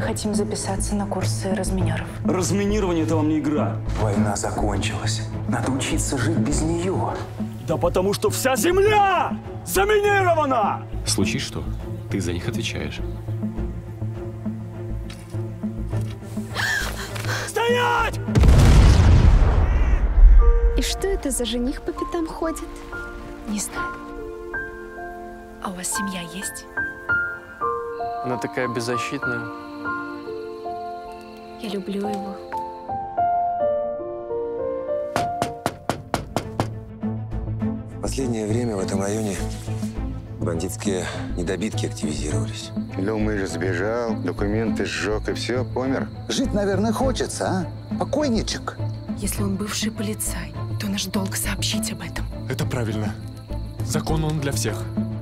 хотим записаться на курсы разминеров. Разминирование – это вам не игра. Война закончилась. Надо учиться жить без нее. Да потому что вся земля заминирована! Случись что, ты за них отвечаешь. Стоять! И что это за жених по пятам ходит? Не знаю. А у вас семья есть? Она такая беззащитная. Я люблю его. В последнее время в этом районе бандитские недобитки активизировались. Думаешь, сбежал, документы сжег и все, помер? Жить, наверное, хочется, а? Покойничек. Если он бывший полицай, то наш долг сообщить об этом. Это правильно. Закон он для всех.